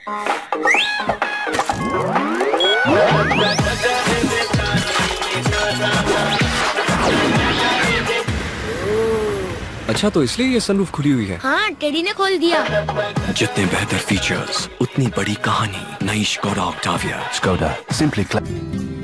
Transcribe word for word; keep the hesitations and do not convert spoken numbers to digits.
अच्छा, तो इसलिए ये सनरूफ खुली हुई है। हाँ, टेडी ने खोल दिया। जितने बेहतर फीचर्स उतनी बड़ी कहानी। नई स्कोडा ऑक्टाविया। ŠKODA, simply